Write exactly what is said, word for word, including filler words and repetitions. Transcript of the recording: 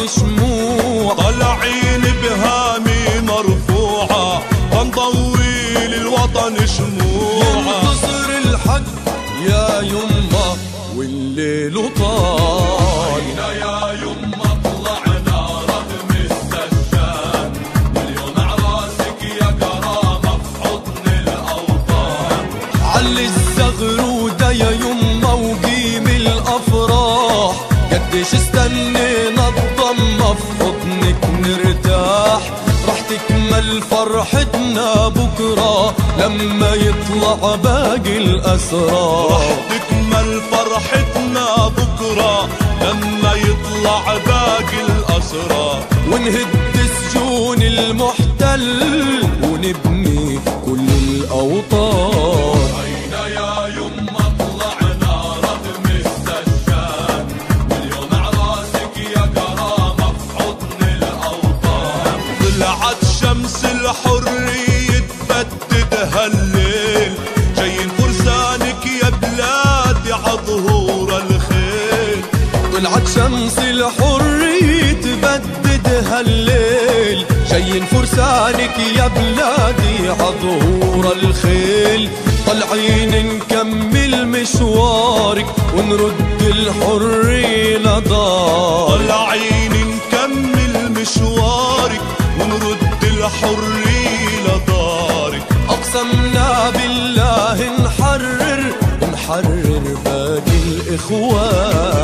شموع، طالعين بهامي مرفوعة ونضوي للوطن شموع. ينتصر الحق يا يمه والليل طال. يا يمه طلعنا رغم السجان، واليوم عراسك يا كرامة في حضن الأوطان. علي الزغرودة يا يمه وقيم الأفراح، قديش استنينا الضمة في حضنك نرتاح. رح تكمل فرحتنا بكرة لما يطلع باقي الأسرى. رح تكمل فرحتنا بكرة لما يطلع باقي الأسرى. ونهد سجون المحتل ونبني كل الأوطان. هينا يا يمه طلعنا رغم السجان، واليوم عراسك يا كرامة في حضن الأوطان. طلعت شمس الحرية تبدد هالليل، جايين فرسانك يا بلادي عظهور الخيل. طلعت شمس الحرية تبدد هالليل، جايين فرسانك يا بلادي عظهور الخيل. طالعين نكمل مشوارك ونرد الحرية لدار. طالعين نكمل مشوارك ونرد الحرية لدارك. أقسمنا بالله نحرر نحرر باقي الإخوان.